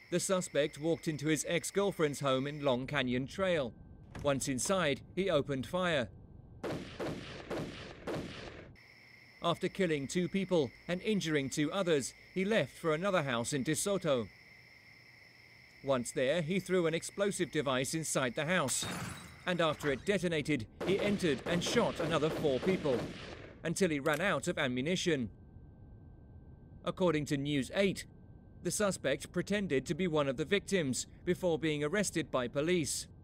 The suspect walked into his ex-girlfriend's home in Long Canyon Trail. Once inside, he opened fire. After killing 2 people and injuring 2 others, he left for another house in DeSoto. Once there, he threw an explosive device inside the house, and after it detonated, he entered and shot another 4 people, until he ran out of ammunition. According to News 8, the suspect pretended to be one of the victims before being arrested by police.